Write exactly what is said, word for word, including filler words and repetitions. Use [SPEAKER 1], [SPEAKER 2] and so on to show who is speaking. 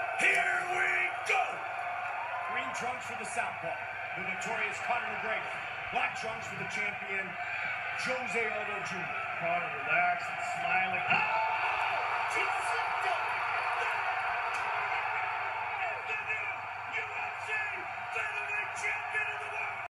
[SPEAKER 1] Here we go! Green trunks for the southpaw, the notorious Conor McGregor. Black trunks for the champion, Jose Aldo Junior Conor